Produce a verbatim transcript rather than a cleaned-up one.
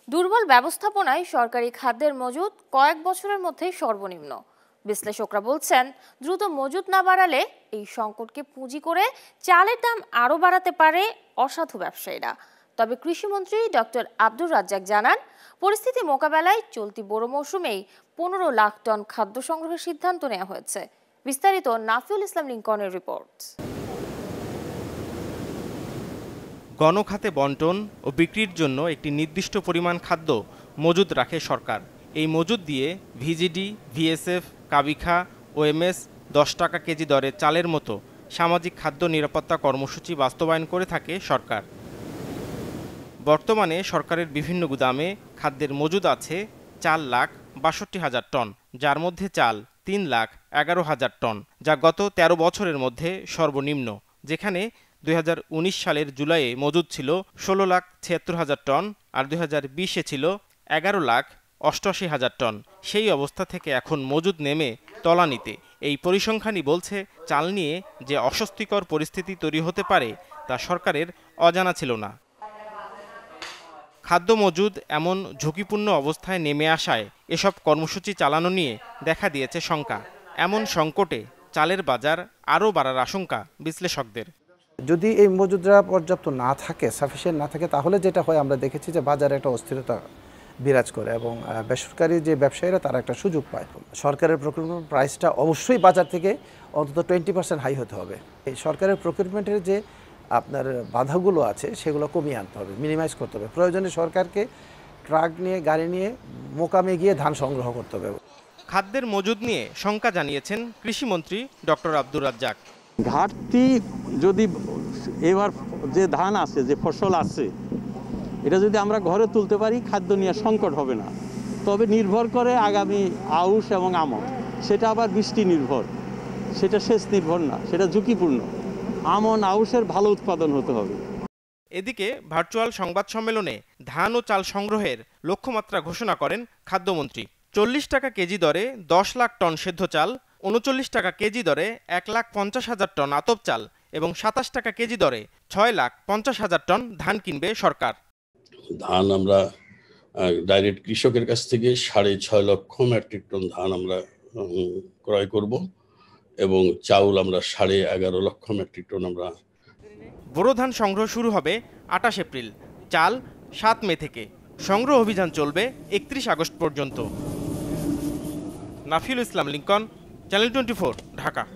দুর্বল ব্যবস্থাপনায় সরকারি খাদ্যের মজুদ কয়েক বছরের মধ্যেই সর্বনিম্ন। বিশ্লেষকরা বলছেন, দ্রুত মজুদ না বাড়ালে এই সংকটকে পুঁজি করে চালের দাম আরও বাড়াতে পারে অসাধু ব্যবসায়ীরা। তবে কৃষিমন্ত্রী ডক্টর আব্দুর রাজ্জাক জানান, পরিস্থিতি মোকাবেলায় চলতি বোরো মৌসুমেই পনেরো লাখ টন খাদ্য সংগ্রহের সিদ্ধান্ত নেওয়া হয়েছে। বিস্তারিত নাফিউল ইসলাম লিঙ্কনের রিপোর্ট। গণখাতে বন্টন ও বিক্রির জন্য একটি নির্দিষ্ট পরিমাণ খাদ্য মজুদ রাখে সরকার। এই মজুদ দিয়ে ভিজিডি, ভিএসএফ, কাবিখা, ওএমএস, দশ টাকা কেজি দরে চালের মতো সামাজিক খাদ্য নিরাপত্তা কর্মসূচি বাস্তবায়ন করে থাকে সরকার। বর্তমানে সরকারের বিভিন্ন গুদামে খাদ্যের মজুদ আছে চার লাখ বাষট্টি হাজার টন, যার মধ্যে চাল তিন লাখ এগারো হাজার টন, যা গত তেরো বছরের মধ্যে সর্বনিম্ন, যেখানে দুই হাজার উনিশ সালের জুলাইয়ে মজুদ ছিল ষোলো লাখ ছিয়াত্তর হাজার টন আর দুই হাজার বিশে ছিল এগারো লাখ অষ্টআশি হাজার টন। সেই অবস্থা থেকে এখন মজুদ নেমে তলানিতে। এই পরিসংখ্যানই বলছে, চাল নিয়ে যে অস্বস্তিকর পরিস্থিতি তৈরি হতে পারে তা সরকারের অজানা ছিল না। খাদ্য মজুদ এমন ঝুঁকিপূর্ণ অবস্থায় নেমে আসায় এসব কর্মসূচি চালানো নিয়ে দেখা দিয়েছে শঙ্কা। এমন সংকটে চালের বাজার আরও বাড়ার আশঙ্কা বিশ্লেষকদের। যদি এই মজুদরা পর্যাপ্ত না থাকে, সাফিসিয়েন্ট না থাকে, তাহলে যেটা হয় আমরা দেখেছি যে বাজারে একটা অস্থিরতা বিরাজ করে এবং বেসরকারি যে ব্যবসায়ীরা তারা একটা সুযোগ পায়। সরকারের প্রকিউরমেন্ট প্রাইসটা অবশ্যই বাজার থেকে অন্তত টোয়েন্টি পার্সেন্ট হাই হতে হবে। এই সরকারের প্রকিউরমেন্টের যে আপনার বাধাগুলো আছে সেগুলো কমিয়ে আনতে হবে, মিনিমাইজ করতে হবে। প্রয়োজনে সরকারকে ট্রাক নিয়ে, গাড়ি নিয়ে মোকামে গিয়ে ধান সংগ্রহ করতে হবে। খাদ্যের মজুদ নিয়ে শঙ্কা জানিয়েছেন কৃষিমন্ত্রী ডক্টর আব্দুর রাজ্জাক। ঘাটতি যদি এবার যে ধান আছে, যে ফসল আছে, এটা যদি আমরা ঘরে তুলতে পারি, খাদ্য নিয়ে সংকট হবে না। তবে নির্ভর করে আগামী আউশ এবং আমন, সেটা আবার বৃষ্টি নির্ভর, সেটা সেচ নির্ভর না, সেটা ঝুঁকিপূর্ণ। আমন আউশের ভালো উৎপাদন হতে হবে। এদিকে ভার্চুয়াল সংবাদ সম্মেলনে ধান ও চাল সংগ্রহের লক্ষ্যমাত্রা ঘোষণা করেন খাদ্যমন্ত্রী। চল্লিশ টাকা কেজি দরে দশ লাখ টন সেদ্ধ চাল, উনচল্লিশ টাকা কেজি দরে এক লাখ পঞ্চাশ হাজার টন আতপ চাল এবং সাতাশ টাকা কেজি দরে ছয় লাখ পঞ্চাশ হাজার টন ধান কিনবে সরকার। ধান আমরা ডাইরেক্ট কৃষকের কাছ থেকে সাড়ে ছয় লক্ষ মেট্রিক টন ধান আমরা ক্রয় করব এবং চাউল আমরা সাড়ে এগারো লক্ষ মেট্রিক টন আমরা। বোরো ধান সংগ্রহ শুরু হবে আঠাশ এপ্রিল, চাল সাত মে থেকে। সংগ্রহ অভিযান চলবে একত্রিশ আগস্ট পর্যন্ত। Nafiul Islam Lincoln, channel twenty four, Dhaka.